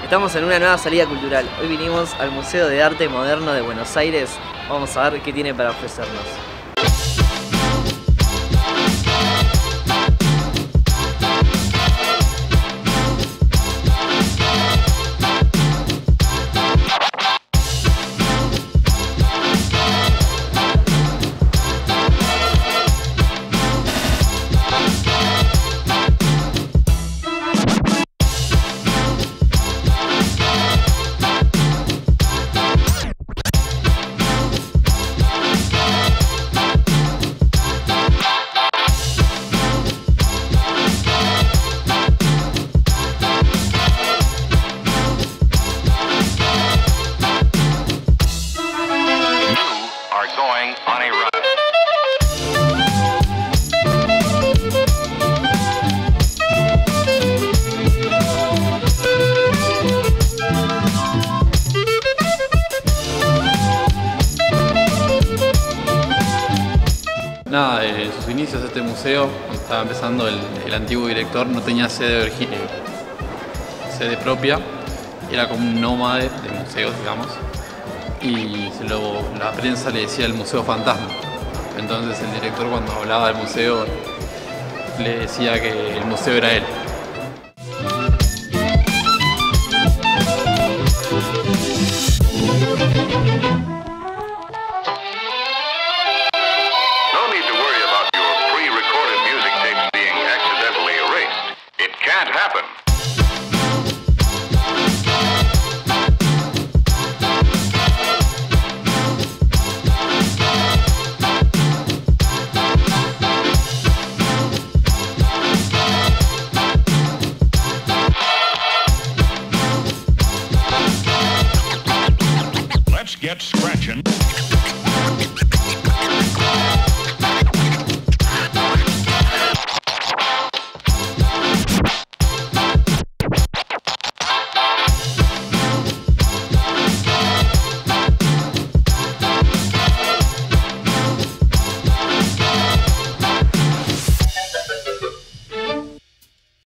Estamos en una nueva salida cultural. Hoy vinimos al Museo de Arte Moderno de Buenos Aires. Vamos a ver qué tiene para ofrecernos. Going on a run. Nada, de sus inicios de este museo, cuando estaba empezando el antiguo director, no tenía sede propia, era como un nómade de museos, digamos, y la prensa le decía el Museo Fantasma. Entonces el director, cuando hablaba del museo, le decía que el museo era él. No need to worry about your pre-recorded music tapes being accidentally erased. It can't happen. Let's get scratching.